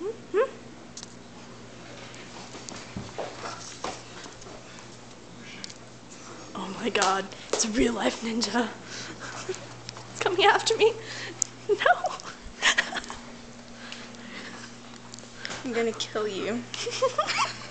Oh my god, it's a real life ninja. It's coming after me. No. I'm gonna kill you.